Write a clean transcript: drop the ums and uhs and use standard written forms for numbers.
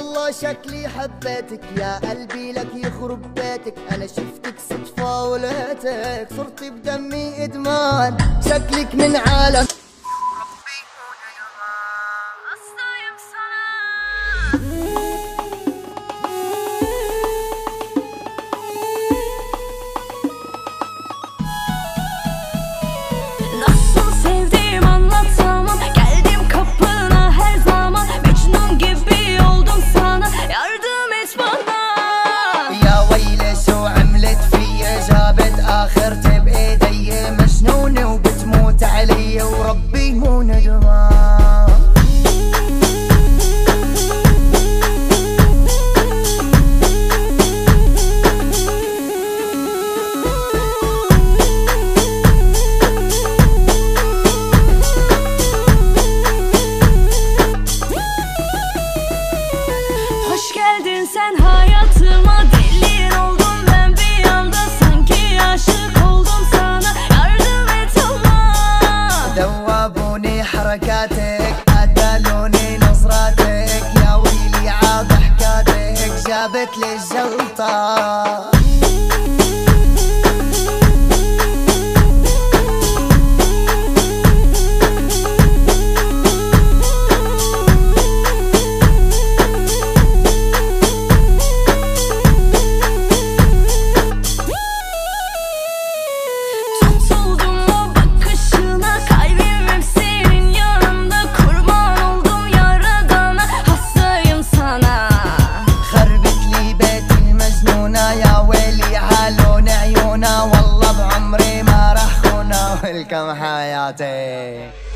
والله شكلي حبيتك يا قلبي لك يخرب بيتك، انا شفتك صدفة ولقيتك صرتي بدمي ادمان، شكلك من عالم nasıl sevdiğim anlatamam, geldim kapına her zaman, Mecnun gibi oldum sana, yardım et bana. يا ويلي شو عملت فيا، جابت اخرتي بايدي مجنونة وبتموت علي وربي مو ندمان. Hoş geldin sen hayatıma, delin oldum ben bir anda, sanki aşık oldum sana, yardım et Allah. ذوبوني حركاتك قتلوني نظراتك، يا ويلي عاد حكاتك جابت لي الجلطة. Tutuldum o bakışına, kalbim hep senin yanında, kurban oldum yaradana, hastayım sana. خربت لي بيت المجنونة، يا ويلي عالون عيونا، والله بعمري ما راح خونا ولكم حياتي.